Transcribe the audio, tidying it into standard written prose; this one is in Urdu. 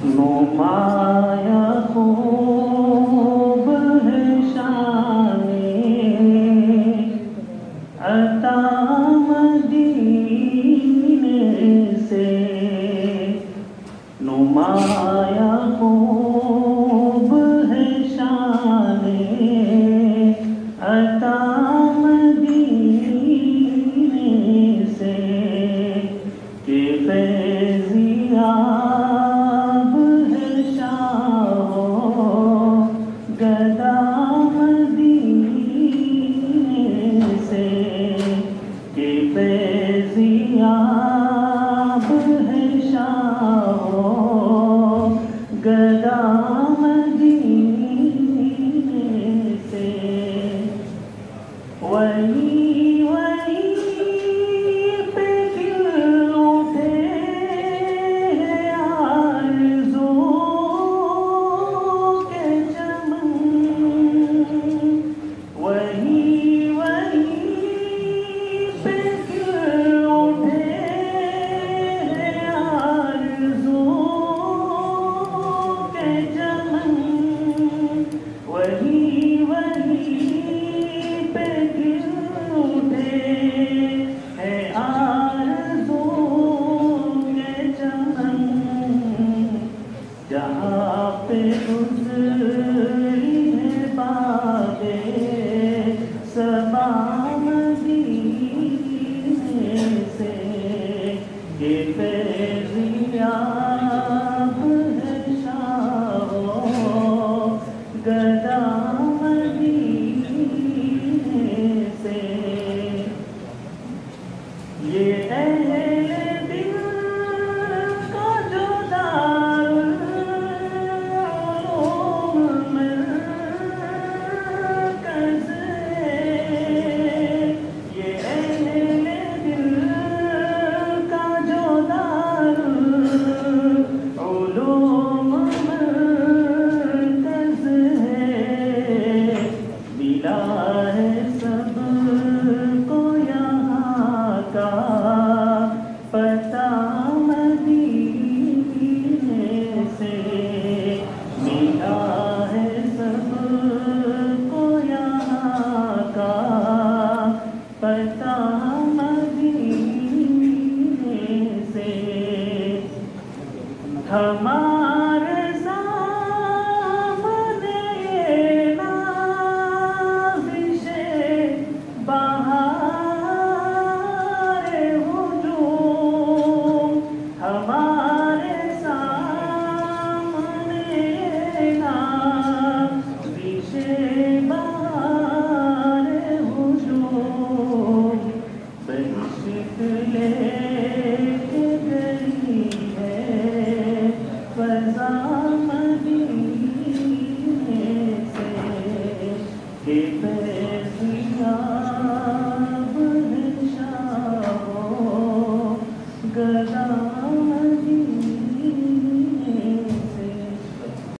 نمایاں خوب ہے شان عطا مدینے سے، نمایاں خوب ہے شان عطا مدینے سے، کہ فیضیاب ہے شاہ و گدا مدینے سے، کہ فیضیاب ہے شاہ و گدا مدینے سے، وہی پہ کھل اٹھے ہیں آرزو کے چمن، وہی پہ کھل اٹھے ہیں آرزو کے چمن، وہی پہ کھل اٹھے ہیں آرزو کے چمن، جہاں پہ گزری ہے باد صبا مدینے سے، کہ فیضیاب ہے شاہ و گدا مدینے سے، یہ اہل دل کا جو دارالعلوم مرکز ہے، یہ اہل دل کا جو دارالعلوم مرکز ہے، ملا ہے سب کو یہاں کا پتہ مدینے سے، ملا ہے سب کو یہاں کا پتہ مدینے سے،